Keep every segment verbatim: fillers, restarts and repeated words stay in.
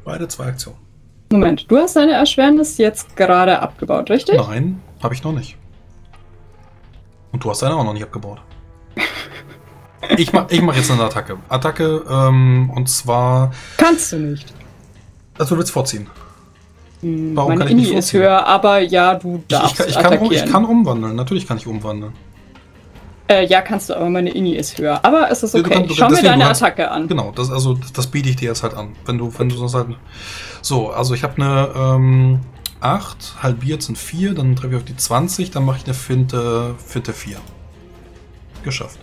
Beide zwei Aktionen. Moment, du hast deine Erschwernis jetzt gerade abgebaut, richtig? Nein, habe ich noch nicht. Und du hast deine auch noch nicht abgebaut. Ich mach, ich mach jetzt eine Attacke. Attacke, ähm, und zwar... Kannst du nicht. Also du willst vorziehen. Hm, Warum meine kann ich nicht Inni ist vorziehen? höher, aber ja, du Ich, darfst ich, kann, ich, kann, attackieren. ich kann umwandeln, natürlich kann ich umwandeln. Äh, ja, kannst du, aber meine Inni ist höher. Aber es ist Ja, okay. du kannst- du- Schau mir deswegen, deine du kannst- Attacke an. Genau, das, also, das, das biete ich dir jetzt halt an. Wenn du, wenn du sonst halt... So, also ich habe eine ähm, acht, halbiert sind vier, dann treffe ich auf die zwanzig, dann mache ich eine Finte, Finte vier. Geschafft.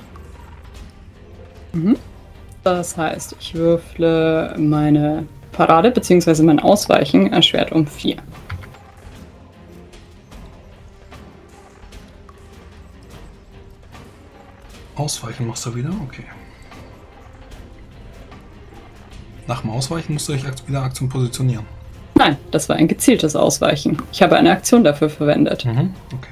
Mhm. Das heißt, ich würfle meine Parade bzw. mein Ausweichen erschwert um vier. Ausweichen machst du wieder? Okay. Nach dem Ausweichen musst du dich akt- wieder Aktion positionieren. Nein, das war ein gezieltes Ausweichen. Ich habe eine Aktion dafür verwendet. Mhm, okay.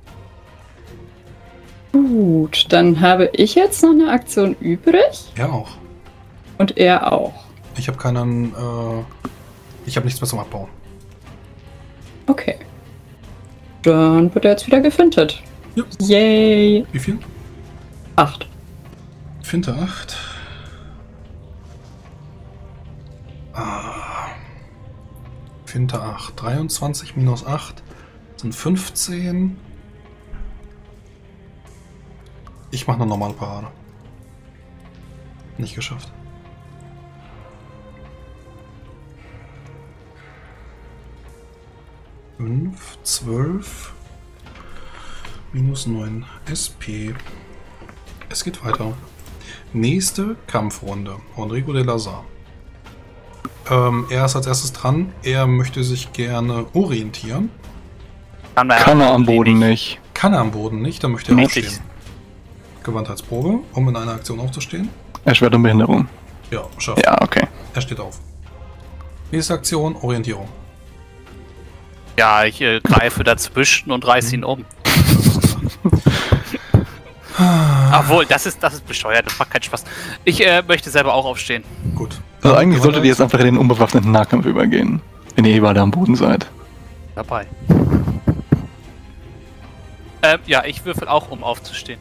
Gut, dann habe ich jetzt noch eine Aktion übrig Er auch. und er auch. Ich habe keinen, äh, ich habe nichts mehr zum Abbauen. Okay. Dann wird er jetzt wieder gefintet. Ja. Yay! Wie viel? Acht. Finte acht. Ah. Finte acht. dreiundzwanzig minus acht sind fünfzehn. Ich mache eine normale Parade. Nicht geschafft. fünf, zwölf, minus neun S P. Es geht weiter. Nächste Kampfrunde. Rodrigo de Lazar. Ähm, er ist als erstes dran. Er möchte sich gerne orientieren. Kann, man Kann er am Boden nicht. Kann er am Boden nicht, dann möchte er Nicht. aufstehen. Gewandheitsprobe, um in einer Aktion aufzustehen. Erschwert um Behinderung. Ja, schafft. Ja, okay. Er steht auf. Nächste Aktion, Orientierung. Ja, ich äh, greife dazwischen und reiß ihn um. Obwohl, das ist, das ist bescheuert, das macht keinen Spaß. Ich äh, möchte selber auch aufstehen. Gut. Also eigentlich solltet ihr jetzt einfach in den unbewaffneten Nahkampf übergehen. Wenn ihr eh beide am Boden seid. Dabei. Ähm, ja, ich würfel auch, um aufzustehen.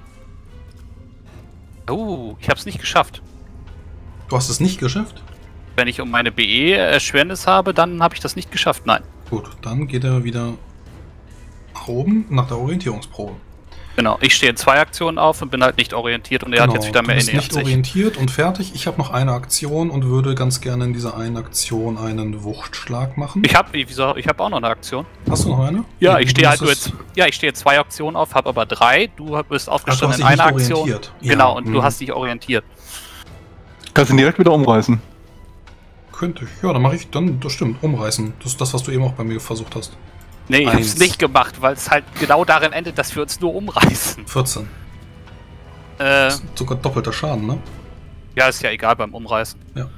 Oh, ich hab's nicht geschafft. Du hast es nicht geschafft? Wenn ich um meine B E-Erschwernis habe, dann habe ich das nicht geschafft. Nein. Gut, dann geht er wieder nach oben nach der Orientierungsprobe. Genau, ich stehe in zwei Aktionen auf und bin halt nicht orientiert und er hat jetzt wieder mehr du bist Inni nicht auf sich. orientiert und fertig. Ich habe noch eine Aktion und würde ganz gerne in dieser einen Aktion einen Wuchtschlag machen. Ich habe wieso, ich hab auch noch eine Aktion. Hast du noch eine? Ja, Du ich stehe halt nur musstest- jetzt. Ja, ich stehe jetzt zwei Aktionen auf, habe aber drei. Du bist Ach, du aufgestanden hast in dich einer nicht Aktion. orientiert. Ja, Genau, und hm. du hast dich orientiert. Kannst ihn direkt wieder umreißen. Könnte ich. Ja, dann mache ich dann, das stimmt, umreißen. Das ist das, was du eben auch bei mir versucht hast. Nee, ich Eins. hab's nicht gemacht, weil es halt genau darin endet, dass wir uns nur umreißen. vierzehn. Äh, Sogar doppelter Schaden, ne? ja, ist ja egal beim Umreißen. Ja.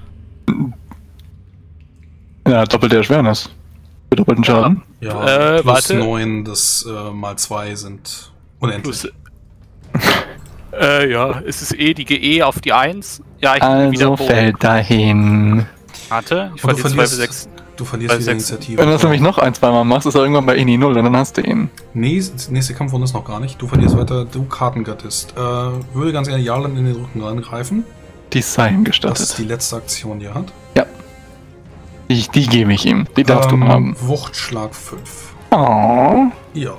Ja, doppelte Erschwernis. Für doppelten Schaden. Ja, Äh, plus warte. neun, das äh, mal zwei sind unendlich. Plus, äh, ja, es ist eh die G E auf die eins. Ja, ich bin wieder Also Bogen. fällt dahin. Warte, ich Und du verliere zwei bis verlierst, sechs. du verlierst bei die sechs. Initiative. Wenn du das nämlich noch ein, zweimal machst, ist er irgendwann bei Ini null und dann hast du ihn. Nächste, nächste Kampfrunde ist noch gar nicht. Du verlierst weiter, du Kartengattist. Äh, würde ganz gerne Jarlan in den Rücken reingreifen. Die sei ihm Das ist gestattet. die letzte Aktion, die er hat. Ja. Die, die gebe ich ihm. Die darfst Ähm, du haben. Wuchtschlag fünf. Oh. Ja.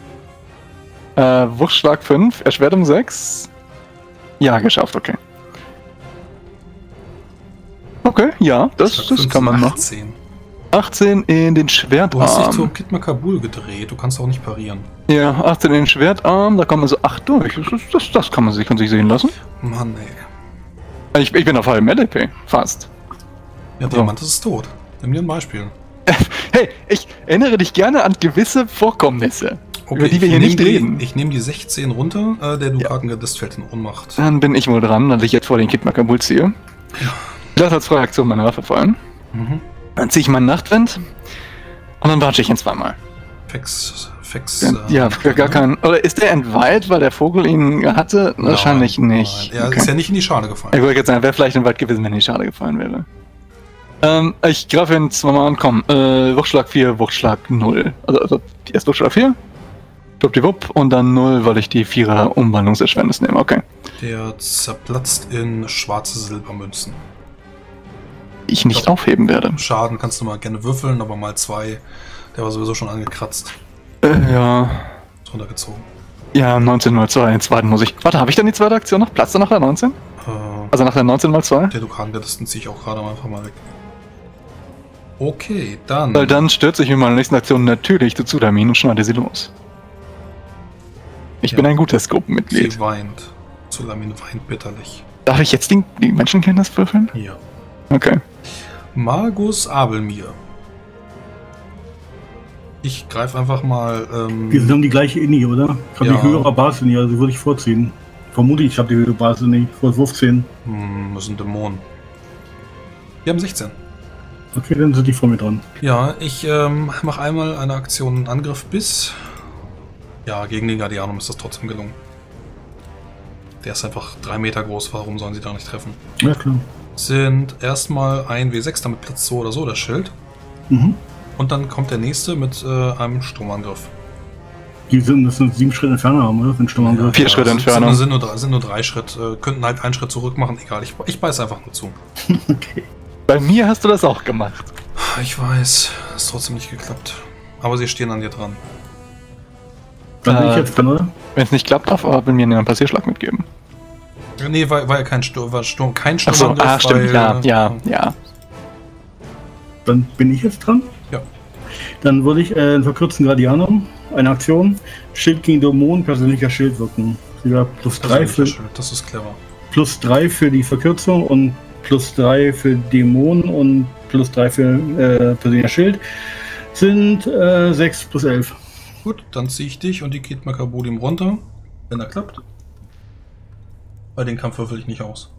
Äh, Wuchtschlag fünf, Erschwert um sechs. Ja, geschafft, okay. Okay, ja, das, Schlag das fünf kann man sind machen. achtzehn. achtzehn in den Du hast dich zum Schwertarm. Kid Makabul gedreht, du kannst auch nicht parieren. Ja, achtzehn in den Schwertarm, da kommen also acht durch. Das, ist- das, das kann man sich, kann sich sehen lassen. Mann, ey. Ich, ich bin auf halbem L P, fast. Ja, So. Diamant ist tot. Nimm dir ein Beispiel. Hey, ich erinnere dich gerne an gewisse Vorkommnisse, über die ich wir hier nehm nicht die, reden. Ich nehme die sechzehn runter, äh, der du Ja. Kartengattist fällt in Ohnmacht. Dann bin ich wohl dran, dass ich jetzt vor den Kid Makabul ziehe. Ich lasse als freie Aktion meine Waffe fallen. Mhm. Dann ziehe ich meinen Nachtwind und dann watsche ich ihn zweimal. Fex, Fex. Ja, äh, gar, gar kein. Oder ist der entweiht, weil der Vogel ihn hatte? Nein, Wahrscheinlich nicht. Nein. Er Okay. ist ja nicht in die Schale gefallen. Ich wollte jetzt sagen, wäre vielleicht im Wald gewesen, wenn die Schale gefallen wäre. Ähm, ich greife ihn zweimal an, komm. Äh, Wuchtschlag vier, Wuchtschlag null. Also, also die erste Wuchtschlag vier. Wupp und dann null, weil ich die vierer Umwandlungserschwernis nehme, okay. Der zerplatzt in schwarze Silbermünzen. Ich nicht Doch. aufheben werde. Schaden kannst du mal gerne würfeln, aber mal zwei. Der war sowieso schon angekratzt. Äh, ja. Ist runtergezogen. Ja, neunzehn mal zwei, den zweiten muss ich. Warte, habe ich denn die zweite Aktion noch? Platz da nach der neunzehn? Äh, also nach der neunzehn mal zwei? Der Dukan, der Distanz ziehe ich auch gerade einfach mal weg. Okay, dann. Weil dann stürze ich mit meiner nächsten Aktion natürlich zu Zulamin und schneide sie los. Ich ja. bin ein gutes Gruppenmitglied. Sie weint. Zulamin weint bitterlich. Darf ich jetzt die, die Menschenkenntnis würfeln? Ja. Okay. Magus Abelmir. Ich greife einfach mal. Ähm, Wir haben die gleiche Inni, oder? Ich habe ja. die höhere Basis-Inni, also würde ich vorziehen. Vermute ich, ich habe die höhere Basis-Inni. Vor fünfzehn. Hm, das sind Dämonen. Wir haben sechzehn. Okay, dann sind die vor mir dran. Ja, ich ähm, mache einmal eine Aktion Angriff bis. Ja, gegen den Guardianum ist das trotzdem gelungen. Der ist einfach drei Meter groß, warum sollen sie da nicht treffen? Ja, klar. Sind erstmal ein W sechs, damit platzt so oder so das Schild. Mhm. Und dann kommt der nächste mit äh, einem Sturmangriff. Die sind, das sind sieben Schritte Entfernung haben, oder? Für den Sturmangriff. Ja, Vier ja, Schritte sind, Entfernung. Sind, sind, nur drei, sind nur drei Schritte. Äh, könnten halt einen Schritt zurück machen, egal. Ich, ich beiß einfach nur zu. Okay. Bei mir hast du das auch gemacht. Ich weiß, ist trotzdem nicht geklappt. Aber sie stehen an dir dran. Dann bin Äh, ich jetzt dran, oder? Wenn es nicht klappt, darf aber mir einen Passierschlag mitgeben. Nee, war, war ja kein Sturm, war Sturm, kein Achso, Sturmangriff. ah, stimmt, weil, ja, ja, ja. Dann bin ich jetzt dran. Ja. Dann würde ich äh, verkürzen Guardianum, eine Aktion, Schild gegen Dämonen, persönlicher Schild wirken. Wieder plus drei für, das ist clever. plus drei für die Verkürzung und plus drei für Dämonen und plus drei für äh, persönlicher Schild. Sind äh, sechs plus elf. Gut, dann ziehe ich dich und die Kid Makabulim runter, wenn er klappt. Bei den Kampf würfel ich nicht aus.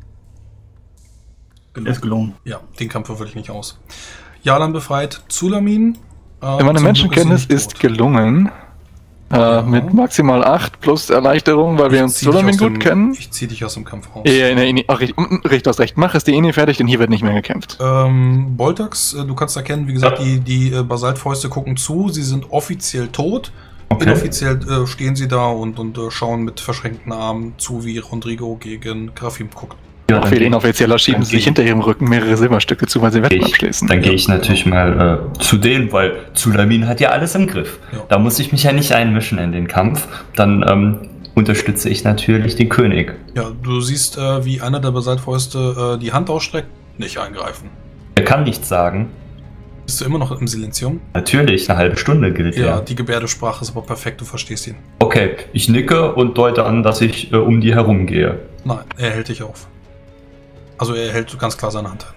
Gelungen. Ist gelungen. Ja, den Kampf würfel ich nicht aus. Jalan befreit Zulamin. Äh, Meine Menschenkenntnis ist, ist gelungen. Äh, ja. Mit maximal acht plus Erleichterung, weil ich wir uns Zulamin gut dem, kennen. Ich ziehe dich aus dem Kampf raus. Ja, nee, nee, ach, richtig, richtig, hast recht. Mach es die Ini fertig, denn hier wird nicht mehr gekämpft. Ähm, Boltax, du kannst erkennen, wie gesagt, die, die äh, Basaltfäuste gucken zu. Sie sind offiziell tot. Okay. Inoffiziell äh, stehen sie da und, und äh, schauen mit verschränkten Armen zu, wie Rodrigo gegen Grafim guckt. Ja, auch viel inoffizieller schieben sie sich hinter ihrem Rücken mehrere Silberstücke zu, weil sie Wetten abschließen. Dann ja. gehe ich natürlich mal äh, zu denen, weil Zulamin hat ja alles im Griff. Ja. Da muss ich mich ja nicht einmischen in den Kampf. Dann ähm, unterstütze ich natürlich den König. Ja, du siehst, äh, wie einer der Basaltfäuste äh, die Hand ausstreckt, nicht eingreifen. Er kann nichts sagen. Bist du immer noch im Silenzium? Natürlich, eine halbe Stunde gilt ja. Ja, die Gebärdensprache ist aber perfekt, du verstehst ihn. Okay, ich nicke und deute an, dass ich äh, um die herum gehe. Nein, er hält dich auf. Also er hält ganz klar seine Hand.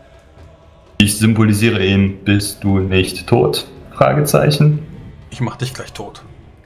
Ich symbolisiere ihm, bist du nicht tot? Fragezeichen. Ich mach dich gleich tot.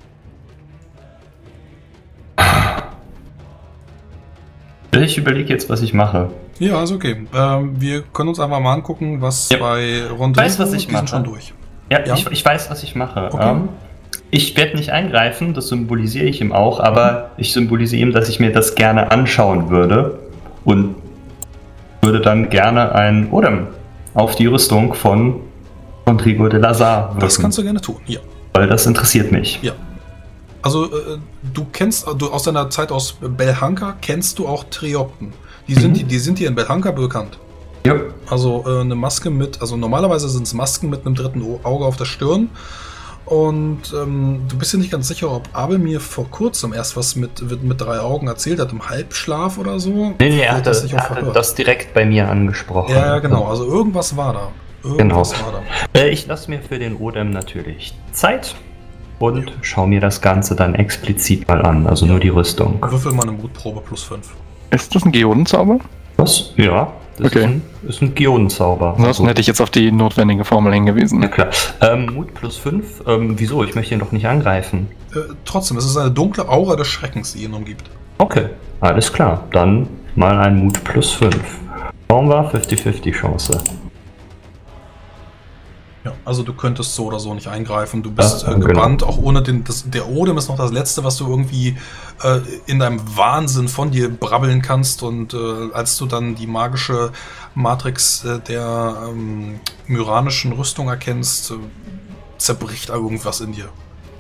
Ich überlege jetzt, was ich mache. Ja, ist okay. Ähm, wir können uns einfach mal angucken, was ja. bei Rodrigo, weiß, was ich die mache. sind schon durch. Ja, ja? Ich, ich weiß, was ich mache. Okay. Ähm, ich werde nicht eingreifen, das symbolisiere ich ihm auch, aber mhm. ich symbolisiere ihm, dass ich mir das gerne anschauen würde und würde dann gerne ein Odem auf die Rüstung von Rodrigo de Lazar wirken. Das kannst du gerne tun, ja. Weil das interessiert mich. Ja. Also, äh, du kennst, du aus deiner Zeit aus Belhanka kennst du auch Triopten. Die sind, mhm. die, die sind hier in Belhanka bekannt. Ja. Also äh, eine Maske mit, also normalerweise sind es Masken mit einem dritten Auge auf der Stirn. Und ähm, du bist dir nicht ganz sicher, ob Abel mir vor kurzem erst was mit, mit, mit drei Augen erzählt hat, im Halbschlaf oder so. Nee, nee, er hatte das, er hatte das direkt bei mir angesprochen. Ja, ja, genau. Also irgendwas war da. Irgendwas genau. war da. Äh, ich lasse mir für den Odem natürlich Zeit und ja. schaue mir das Ganze dann explizit mal an, also ja. nur die Rüstung. Würfel mal eine Mutprobe plus fünf. Ist das ein Geodenzauber? Was? Ja. Das okay. ist ein, ist ein Geodenzauber. Ansonsten also. hätte ich jetzt auf die notwendige Formel hingewiesen. Ja, klar. Ähm, Mut plus fünf, ähm, wieso? Ich möchte ihn doch nicht angreifen. Äh, trotzdem, es ist eine dunkle Aura des Schreckens, die ihn umgibt. Okay, alles klar. Dann mal ein Mut plus fünf. Schauen wir, fünfzig fünfzig Chance. Ja, also du könntest so oder so nicht eingreifen. Du bist Ja, äh, gebannt, genau. auch ohne den. Das, der Odem ist noch das Letzte, was du irgendwie äh, in deinem Wahnsinn von dir brabbeln kannst. Und äh, als du dann die magische Matrix äh, der ähm, myranischen Rüstung erkennst, äh, zerbricht irgendwas in dir.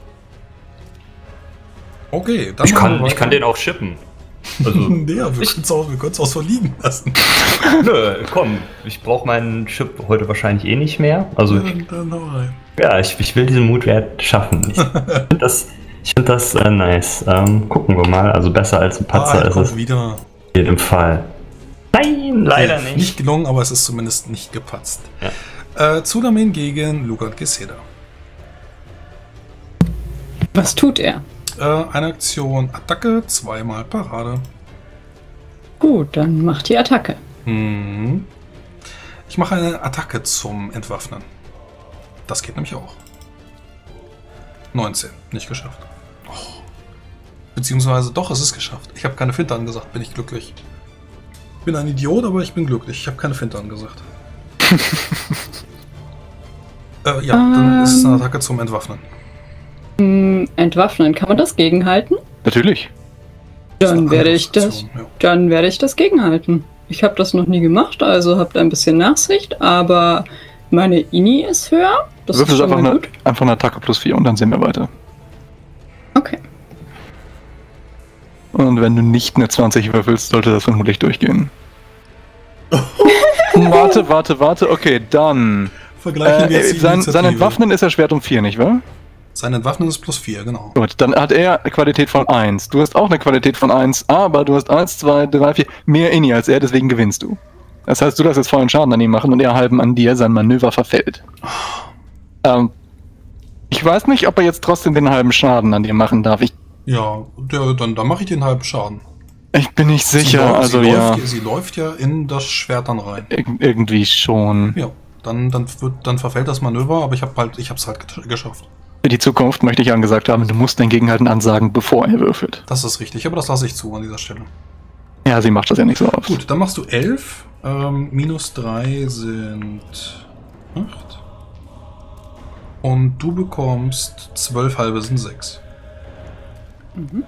Okay, dann Ich machen wir kann, ich weiter. kann den auch shippen. Also, Ja, wir können es auch, wir können's auch so liegen lassen. nö, komm, ich brauche meinen Chip heute wahrscheinlich eh nicht mehr. Also, ich, Dann, dann hau rein. ja, ich, ich will diesen Mutwert schaffen. Ich finde das, ich find das äh, nice. Ähm, gucken wir mal. Also, besser als ein Patzer Ah, ist kommt es wieder. in jedem Fall. Nein, leider Okay, nicht. Nicht gelungen, aber es ist zumindest nicht gepatzt. Ja. Äh, Tsunamin gegen Lugat Geseda. Was tut er? Äh, eine Aktion Attacke, zweimal Parade. Gut, dann macht die Attacke. Mhm. Ich mache eine Attacke zum Entwaffnen. Das geht nämlich auch. neunzehn, nicht geschafft. Oh. Beziehungsweise doch, es ist geschafft. Ich habe keine Finte angesagt, bin ich glücklich. Ich bin ein Idiot, aber ich bin glücklich. Ich habe keine Finte angesagt. äh, ja, dann Ähm. ist es eine Attacke zum Entwaffnen. Hm, entwaffnen, kann man das gegenhalten? Natürlich. Das ist Dann eine werde ich das, Angriffsaktion, ja. dann werde ich das gegenhalten. Ich habe das noch nie gemacht, also habt ein bisschen Nachsicht, aber meine Ini ist höher. Das ist Würfel schon einfach mal eine, gut. einfach eine Attacke plus vier und dann sehen wir weiter. Okay. Und wenn du nicht eine zwanzig würfelst, sollte das vermutlich durchgehen. warte, warte, warte. Okay, dann. Vergleichen wir Äh, jetzt die sein, sein Initiative. Entwaffnen ist erschwert um vier, nicht wahr? Sein Entwaffnen ist plus vier, genau. Gut, dann hat er eine Qualität von eins. Du hast auch eine Qualität von eins, aber du hast eins, zwei, drei, vier mehr Inni als er, deswegen gewinnst du. Das heißt, du darfst jetzt vollen Schaden an ihm machen und er halben an dir, sein Manöver verfällt. Ähm, ich weiß nicht, ob er jetzt trotzdem den halben Schaden an dir machen darf. Ich, Ja, der, dann, dann mache ich den halben Schaden. ich bin nicht sicher, sie läuft, also sie ja. Läuft, sie läuft ja in das Schwert dann rein. Ir irgendwie schon. Ja, dann, dann, wird, dann verfällt das Manöver, aber ich habe halt, ich hab's halt gesch- geschafft. Für die Zukunft möchte ich angesagt haben, du musst dein Gegenhalten ansagen, bevor er würfelt. Das ist richtig, aber das lasse ich zu an dieser Stelle. Ja, sie macht das ja nicht so oft. Gut, dann machst du elf. Ähm, minus drei sind acht. Und du bekommst zwölf halbe sind sechs. Mhm.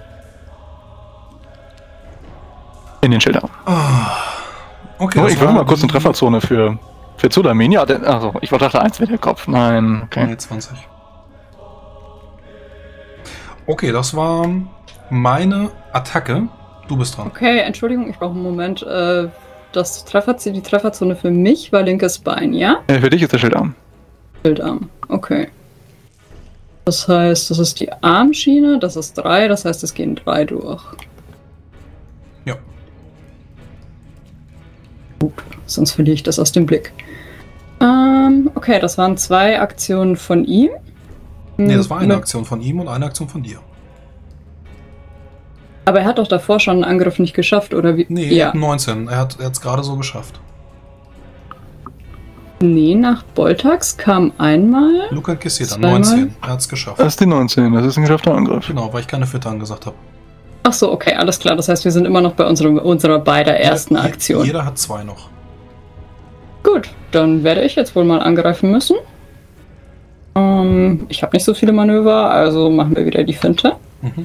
In den Schilder. Okay, Oh, das ich will war mal kurz eine die Trefferzone für, für Tsudamin. Ja, denn, also, ich dachte, eins wäre der Kopf. Nein, okay. dreiundzwanzig. Okay, das war meine Attacke. Du bist dran. Okay, Entschuldigung, ich brauche einen Moment. Äh, das Treffer, die Trefferzone für mich war linkes Bein, ja? Äh, für dich ist der Schildarm. Bildarm. Okay. Das heißt, das ist die Armschiene, das ist drei, das heißt, es gehen drei durch. Ja. Sonst verliere ich das aus dem Blick. Ähm, okay, das waren zwei Aktionen von ihm. Nee, das war eine Mit- Aktion von ihm und eine Aktion von dir. Aber er hat doch davor schon einen Angriff nicht geschafft, oder wie? Nee, er ja. hat neunzehn. Er hat es gerade so geschafft. Nee, nach Boltax kam einmal. Luca Kisseda, Zweimal? neunzehn. Er hat es geschafft. Das ist die neunzehn, das ist ein geschaffter Angriff. Genau, weil ich keine Fitte angesagt habe. Ach so, okay, alles klar. Das heißt, wir sind immer noch bei unserem, unserer beider ersten Je- Aktion. Jeder hat zwei noch. Gut, dann werde ich jetzt wohl mal angreifen müssen. Ähm, ich habe nicht so viele Manöver, also machen wir wieder die Finte. Mhm.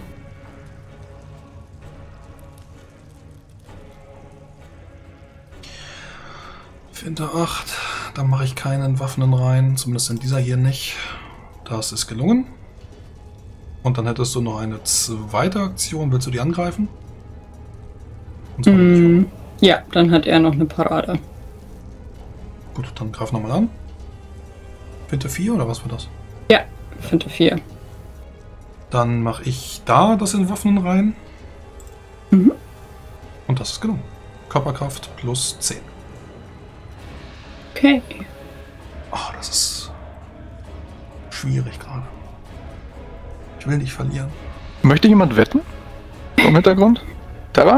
Finte acht. Dann mache ich keinen Waffen rein. Zumindest in dieser hier nicht. Das ist gelungen. Und dann hättest du noch eine zweite Aktion. Willst du die angreifen? Und zwar nicht. Mm, ja, dann hat er noch eine Parade. Gut, dann greif nochmal an. Finte vier oder was war das? Ja, Finte vier. Dann mache ich da das in Waffen rein. Mhm. Und das ist gelungen. Körperkraft plus zehn. Okay. Oh, das ist schwierig gerade. Ich will nicht verlieren. Möchte jemand wetten? Im Hintergrund? Terra?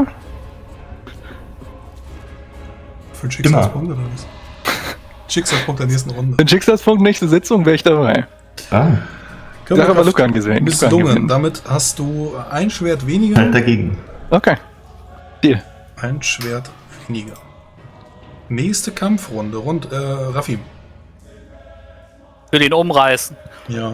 Für einen Schicksalspunkt oder was? Schicksalspunkt der nächsten Runde. Den Schicksalspunkt nächste Sitzung wäre ich dabei. Ah, Sache aber Lucan gesehen. Lucan Misslungen. gewinnt. Damit hast du ein Schwert halt weniger. dagegen. Okay. Deal. Ein Schwert weniger. Nächste Kampfrunde. Rund, äh, Rafim. Will ihn umreißen. Ja.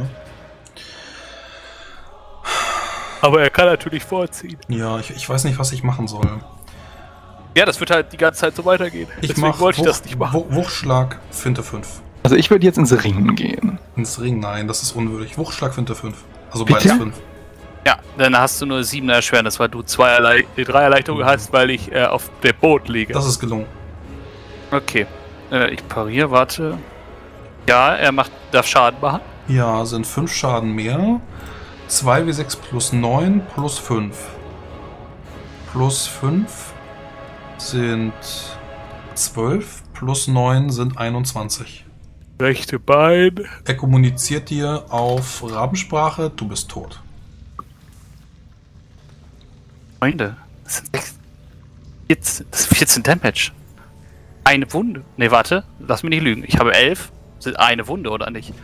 Aber er kann natürlich vorziehen. Ja, ich, ich weiß nicht, was ich machen soll. Ja, das wird halt die ganze Zeit so weitergehen. Ich Deswegen mach wollte ich Wuch- das nicht machen. Wuch- Wuchtschlag, Finte fünf. Also ich würde jetzt ins Ringen gehen. Ins Ring, nein, das ist unwürdig. Wuchtschlag, Finte fünf. Also Bitte? beides fünf. Ja, dann hast du nur siebener Erschwernis, weil du zwei Erlei drei Erleichterungen hast, weil ich äh, auf dem Boot liege. Das ist gelungen. Okay. Äh, ich pariere, warte. Ja, er macht, darf Schaden machen. Ja, sind fünf Schaden mehr. zwei W sechs plus neun plus fünf. Plus fünf sind zwölf, plus neun sind einundzwanzig. Rechte Bein. Er kommuniziert dir auf Rabensprache, du bist tot. Freunde, das sind sechs, vierzehn, das ist vierzehn Damage. Eine Wunde. Ne, warte, lass mich nicht lügen. Ich habe elf. Sind eine Wunde, oder nicht?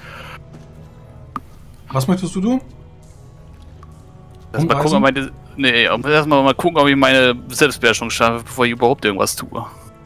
Was möchtest du tun? Lass mal gucken, ob meine. Nee, lass mal, mal gucken, ob ich meine Selbstbeherrschung schaffe, bevor ich überhaupt irgendwas tue.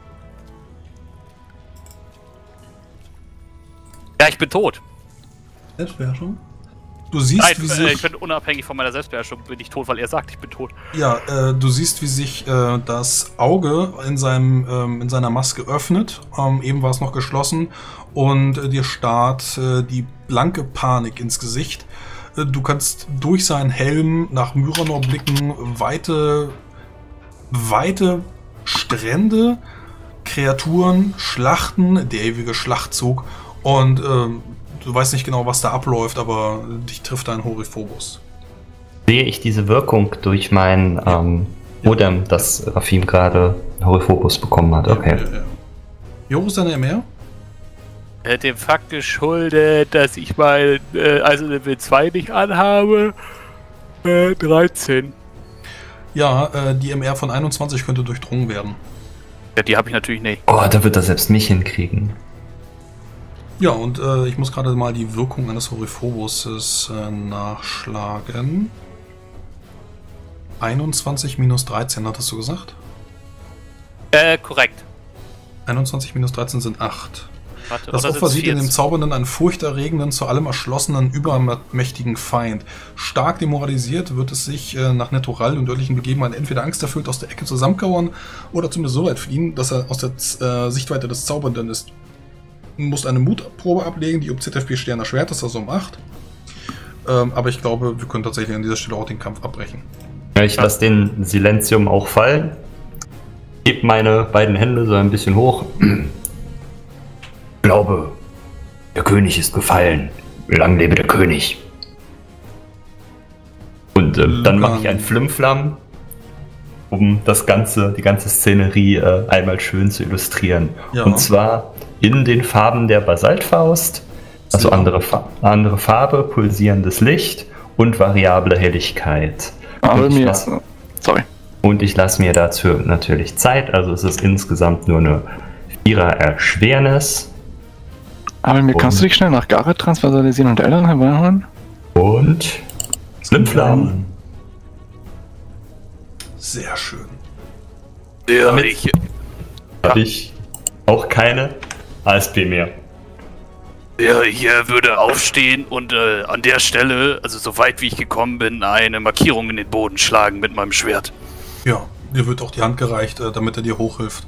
Ja, ich bin tot. Selbstbeherrschung? Du siehst, Nein, wie äh, sich... ich bin unabhängig von meiner Selbstbeherrschung, bin ich tot, weil er sagt, ich bin tot. Ja, äh, du siehst, wie sich äh, das Auge in, seinem, ähm, in seiner Maske öffnet. Ähm, eben war es noch geschlossen. Und äh, dir starrt äh, die blanke Panik ins Gesicht. Äh, du kannst durch seinen Helm nach Myranor blicken. Weite, weite Strände, Kreaturen, Schlachten, der ewige Schlachtzug. Und ähm, du weißt nicht genau, was da abläuft, aber dich trifft ein Horiphobos. Sehe ich diese Wirkung durch mein Ja. ähm, Modem, das Rafim gerade Horiphobos bekommen hat? Okay. Ja, ja, ja. Joris, deine M R? Äh, dem Fakt geschuldet, dass ich mal äh, also Level zwei nicht anhabe. Äh, dreizehn. Ja, äh, die M R von einundzwanzig könnte durchdrungen werden. Ja, die habe ich natürlich nicht. Oh, da wird er selbst mich hinkriegen. Ja, und äh, ich muss gerade mal die Wirkung eines Horiphoboses äh, nachschlagen. einundzwanzig minus dreizehn, hattest du gesagt? Äh, korrekt. einundzwanzig minus dreizehn sind acht. Warte, Das oder Opfer sind's sieht in dem vierzehn? Zaubernden einen furchterregenden, zu allem erschlossenen, übermächtigen Feind. Stark demoralisiert wird es sich äh, nach Natural und örtlichen Begebenheiten entweder angsterfüllt aus der Ecke zusammenkauern oder zumindest so weit fliehen, dass er aus der äh, Sichtweite des Zaubernden ist. Du musst eine Mutprobe ablegen, die um Z F P Stern erschwert ist, also um acht. Ähm, aber ich glaube, wir können tatsächlich an dieser Stelle auch den Kampf abbrechen. Ja, ich lasse den Silenzium auch fallen. Heb meine beiden Hände so ein bisschen hoch. Glaube, der König ist gefallen. Lang lebe der König. Und äh, dann mache ich ein Flimflam, um das ganze, die ganze Szenerie äh, einmal schön zu illustrieren. Ja. Und zwar in den Farben der Basaltfaust, also Silber. andere, Fa andere Farbe, pulsierendes Licht und variable Helligkeit. Aber Und ich mir. lass- Sorry. Und ich lasse mir dazu natürlich Zeit, also es ist insgesamt nur eine Vierer Erschwernis. Aber mir kannst du dich schnell nach Gareth transversalisieren und Eldon herbeiholen? Und Flimflam. Sehr schön. Ja, Damit- ich, Habe ich auch keine A S P mehr. ja, ich äh, würde aufstehen und äh, an der Stelle, also so weit wie ich gekommen bin, eine Markierung in den Boden schlagen mit meinem Schwert. Ja, dir wird auch die Hand gereicht, äh, damit er dir hochhilft.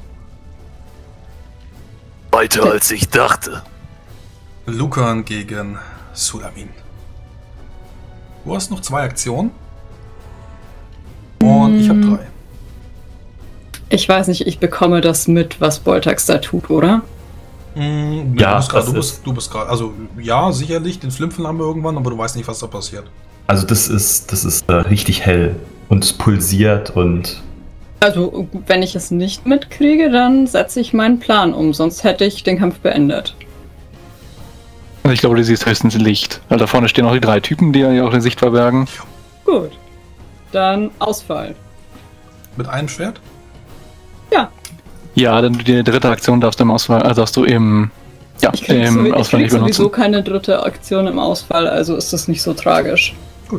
Weiter als ich dachte. Lucan gegen Sulamin. Du hast noch zwei Aktionen. Und ich habe drei. Ich weiß nicht, ich bekomme das mit, was Boltax da tut, oder? Mm, Ja, du bist gerade, das du ist- bist, du bist gerade, also ja, sicherlich, den Flimpfen haben wir irgendwann, aber du weißt nicht, was da passiert. Also das ist, das ist äh, richtig hell und es pulsiert und Also, wenn ich es nicht mitkriege, dann setze ich meinen Plan um, sonst hätte ich den Kampf beendet. Also ich glaube, du siehst höchstens Licht. Weil da vorne stehen auch die drei Typen, die ja auch die Sicht verbergen. Gut. Dann Ausfall. Mit einem Schwert? Ja, Ja, dann die dritte Aktion darfst du im Ausfall, also darfst du im, ja, ich kriege im sowieso, ich Ausfall krieg nicht benutzen. sowieso keine dritte Aktion im Ausfall, also ist das nicht so tragisch. Gut.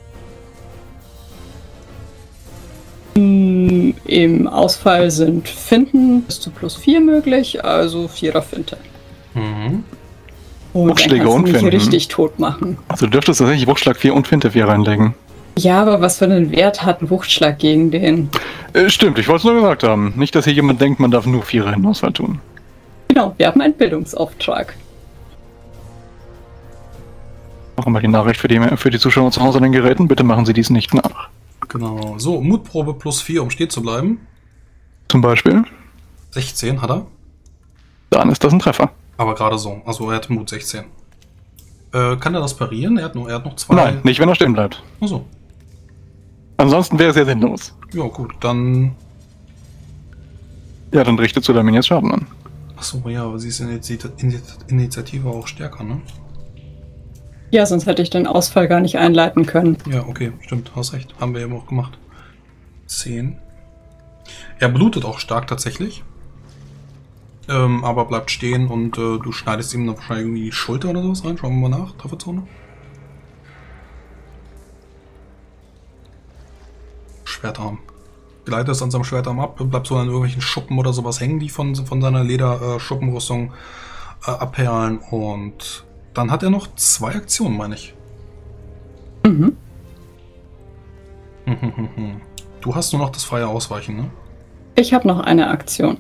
Mm, Im Ausfall sind Finden bis zu plus vier möglich, also Vierer Finte. Mhm. Und Wuchtschläge dann kannst und du mich Finden. richtig tot machen. Also du dürftest tatsächlich Wuchtschlag vier und Finte vier reinlegen. Ja, aber was für einen Wert hat ein Wuchtschlag gegen den? Äh, stimmt, ich wollte es nur gesagt haben. Nicht, dass hier jemand denkt, man darf nur Vierer in Auswahl tun. Genau, wir haben einen Bildungsauftrag. Machen wir die Nachricht für die, für die Zuschauer zu Hause an den Geräten. Bitte machen Sie dies nicht nach. Genau. So, Mutprobe plus vier, um stehen zu bleiben. Zum Beispiel, sechzehn hat er. dann ist das ein Treffer. Aber gerade so. Also er hat Mut sechzehn. Äh, kann er das parieren? Er hat, nur, er hat noch zwei. Nein, nicht, wenn er stehen bleibt. Achso. Ansonsten wäre es ja sinnlos. Ja, gut. Dann. Ja, dann richtet Sulamine jetzt Schaden an. Achso, ja, aber sie ist in der Initiative auch stärker, ne? Ja, sonst hätte ich den Ausfall gar nicht einleiten können. Ja, okay, stimmt, hast recht. Haben wir eben auch gemacht. zehn. Er blutet auch stark tatsächlich. Ähm, aber bleibt stehen und äh, du schneidest ihm dann wahrscheinlich irgendwie die Schulter oder sowas rein. Schauen wir mal nach. Trefferzone. Schwertarm. Gleitest an seinem Schwertarm ab, bleibt so an irgendwelchen Schuppen oder sowas hängen, die von, von seiner Leder-Schuppenrüstung äh, abperlen. Und dann hat er noch zwei Aktionen, meine ich. Mhm. Du hast nur noch das freie Ausweichen, ne? Ich habe noch eine Aktion.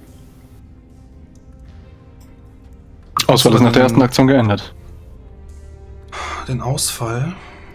Auswahl ist nach der ersten Aktion geändert. Den Ausfall.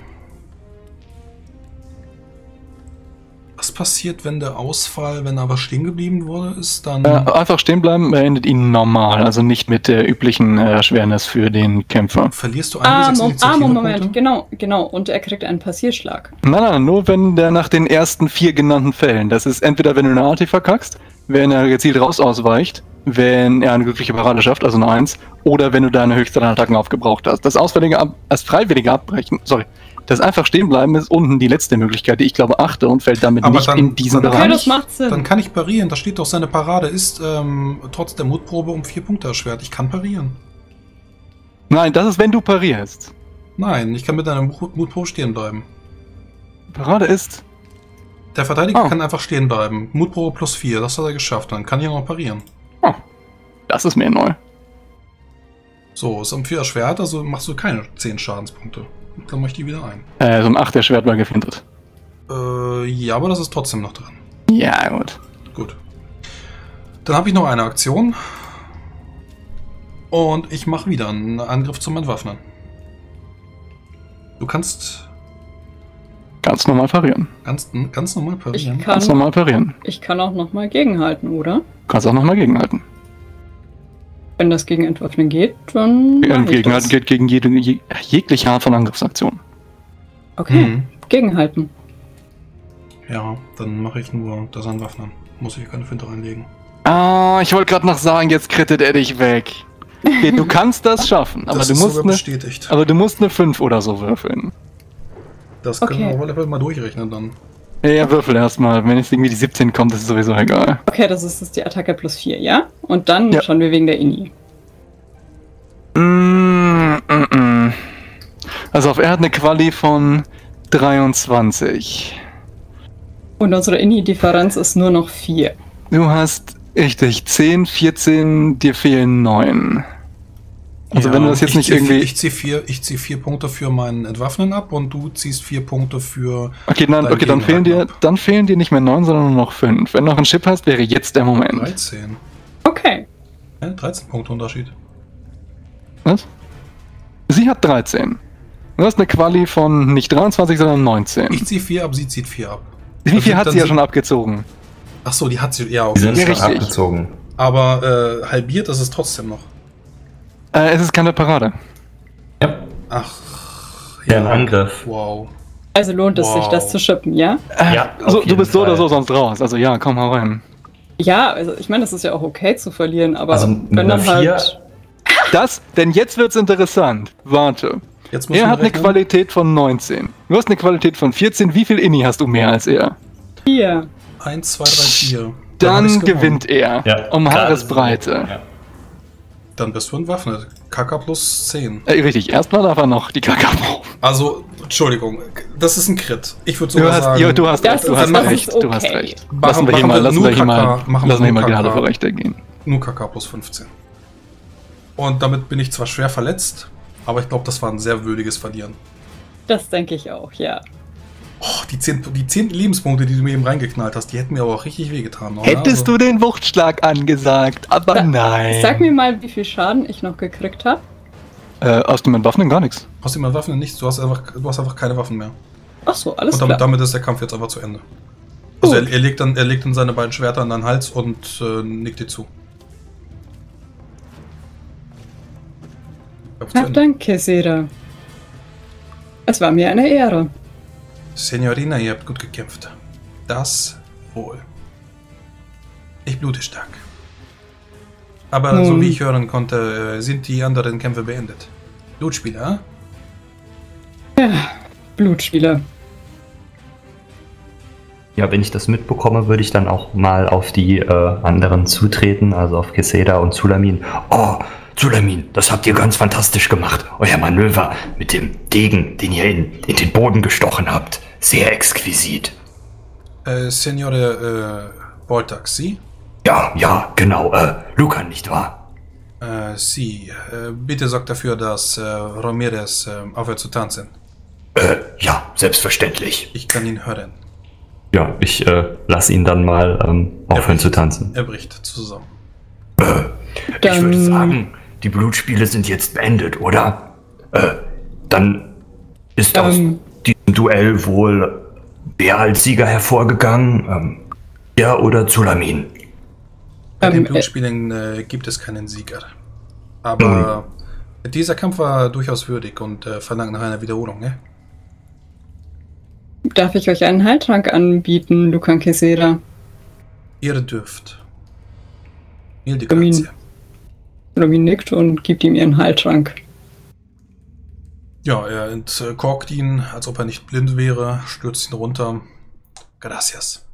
Was passiert, wenn der Ausfall, wenn aber stehen geblieben wurde, ist dann... Äh, einfach stehen bleiben, beendet ihn normal, also nicht mit der üblichen äh, Erschwernis für den Kämpfer. Verlierst du eine Ah, sechs Mom ah Initiative-Punkte? Moment, genau, genau. Und er kriegt einen Passierschlag. Nein, nein, nur wenn der nach den ersten vier genannten Fällen, das ist entweder wenn du eine Arti verkackst, wenn er gezielt raus ausweicht, wenn er eine glückliche Parade schafft, also eine eins, oder wenn du deine höchsten Attacken aufgebraucht hast. Das ausfällige Ab das freiwillige Abbrechen, sorry, das einfach stehen bleiben ist unten die letzte Möglichkeit, die ich glaube achte und fällt damit Aber nicht dann- in diesen dann- Okay, Bereich. das macht Sinn. Dann kann ich parieren. Da steht doch, seine Parade ist ähm, trotz der Mutprobe um vier Punkte erschwert. Ich kann parieren. Nein, das ist, wenn du parierst. Nein, ich kann mit einer Mut- Mutprobe stehen bleiben. Parade ist... Der Verteidiger Oh. kann einfach stehen bleiben. Mutprobe plus vier, das hat er geschafft. Dann kann ich noch parieren. Oh, das ist mir neu. So, ist um vier erschwert, also machst du keine zehn Schadenspunkte. Dann mache ich die wieder ein. Äh, so um acht der Schwert war gefindet. Äh, ja, aber das ist trotzdem noch dran. Ja, gut. Gut. Dann habe ich noch eine Aktion. Und ich mache wieder einen Angriff zum Entwaffnen. Du kannst Ganz normal parieren. ganz, ganz normal Ich parieren. Ganz kann, normal parieren. ich kann auch nochmal gegenhalten, oder? Kannst auch nochmal gegenhalten. Wenn das gegen Entwaffnen geht, dann. mach ich Gegenhalten das. geht gegen jede, je, jegliche Art von Angriffsaktion. Okay, Mhm. gegenhalten. Ja, dann mache ich nur das Entwaffnen. Muss ich keine Finte reinlegen. Ah, ich wollte gerade noch sagen, jetzt krittet er dich weg. Okay, du kannst das schaffen, aber das du ist musst sogar eine, bestätigt. aber du musst eine fünf oder so würfeln. Das können Okay. wir auf Level mal durchrechnen dann. Ja, ja, würfel erstmal. Wenn jetzt irgendwie die siebzehn kommt, ist es sowieso egal. Okay, das ist, das ist die Attacke plus vier, ja? Und dann Ja. schauen wir wegen der Ini. Mm, mm, mm. Also auf er hat eine Quali von dreiundzwanzig. Und unsere Ini-Differenz ist nur noch vier. Du hast, richtig, zehn, vierzehn, dir fehlen neun. Also wenn du das jetzt ich nicht zieh irgendwie... Vier, ich ziehe vier, ich zieh vier Punkte für meinen Entwaffnen ab und du ziehst vier Punkte für... Okay, nein, dein okay, dann fehlen dir, Gegenhalten ab. dann fehlen dir nicht mehr neun, sondern nur noch fünf. Wenn du noch einen Chip hast, wäre jetzt der Moment. dreizehn. Okay. Ja, dreizehn Punkte Unterschied. Was? Sie hat dreizehn. Du hast eine Quali von nicht dreiundzwanzig, sondern neunzehn. Ich ziehe vier ab, sie zieht vier ab. Wie viel dann hat sind- sie ja dann schon abgezogen? Ach so, die hat sie... Ja, Die sind okay. Ja, schon richtig. abgezogen. Aber äh, halbiert ist es trotzdem noch. Äh, es ist keine Parade. Ja, Ach, der im Angriff. Wow. Also lohnt es Wow. sich, das zu shippen, ja? Äh, Ja, auf so, du jeden bist so oder Fall. so sonst raus. Also ja, komm, hau rein. Ja, also ich meine, es ist ja auch okay zu verlieren, aber Also mit wenn einer dann halt. vier- Das, denn jetzt wird's interessant. Warte. Jetzt müssen Er wir hat eine rechnen. Qualität von neunzehn. Du hast eine Qualität von vierzehn. Wie viel Inni hast du mehr als er? Hier. eins, zwei, drei, vier. hab Dann ich's gewonnen. gewinnt er. Ja, Um klar, Haaresbreite. Ja. Dann bist du entwaffnet. K K plus zehn. Äh, richtig, erstmal darf er noch die Kakao. Also, Entschuldigung, das ist ein Crit. Ich würde Du sogar hast, sagen... ja, du hast Das recht, du ist- hast das recht, ist du hast okay. recht. Machen- Lassen wir hier machen mal, wir lassen nur wir hier mal, K K, machen wir lassen wir hier nur mal gerade K K. für Rechte gehen. Nur K K plus fünfzehn. Und damit bin ich zwar schwer verletzt, Aber ich glaube, das war ein sehr würdiges Verlieren. Das denke ich auch, ja. Oh, die zehn, die zehn Lebenspunkte, die du mir eben reingeknallt hast, die hätten mir aber auch richtig wehgetan. Oder? Hättest Also, du den Wuchtschlag angesagt, aber Sa- nein. Sag mir mal, wie viel Schaden ich noch gekriegt habe. Äh, aus dem Entwaffnen gar nichts. aus dem Waffen nichts, du hast einfach, du hast einfach keine Waffen mehr. Ach so, alles Und damit, klar. damit ist der Kampf jetzt einfach zu Ende. Also Gut. er, er, legt dann, er legt dann seine beiden Schwerter an deinen Hals und äh, nickt dir zu. Kampf zu Ach, Ende. danke, Sera. Es war mir eine Ehre. Signorina, ihr habt gut gekämpft. Das wohl. Ich blute stark. Aber Nun. so wie ich hören konnte, äh, sind die anderen Kämpfe beendet. Blutspieler, Blutspiele. Ja, wenn ich das mitbekomme, würde ich dann auch mal auf die äh, anderen zutreten, also auf Keseda und Zulamin. Oh, Zulamin, das habt ihr ganz fantastisch gemacht. Euer Manöver mit dem Degen, den ihr in, in den Boden gestochen habt. Sehr exquisit. äh, Signore äh, Boltax, Sie? Ja, ja, genau. Äh, Lucan, nicht wahr? Äh, Sie, äh, bitte sorgt dafür, dass äh, Ramirez äh, aufhört zu tanzen. Äh, ja, selbstverständlich. Ich kann ihn hören. Ja, ich äh, lass ihn dann mal ähm, aufhören zu tanzen. Er bricht zusammen. Ich würde Dann- sagen, die Blutspiele sind jetzt beendet, oder? Äh, dann ist aus Ähm. diesem Duell wohl wer als Sieger hervorgegangen? Ähm, er oder Zulamin? Bei den Ähm, äh, Blutspielen äh, gibt es keinen Sieger. Aber dieser Kampf war durchaus würdig und äh, verlangt nach einer Wiederholung, ne? Darf ich euch einen Heiltrank anbieten, Lucan Keseda? Ihr dürft. Milde Termin. Grazie. Lomi nickt und gibt ihm ihren Heiltrank. Ja, er entkorkt ihn, als ob er nicht blind wäre, stürzt ihn runter. Gracias.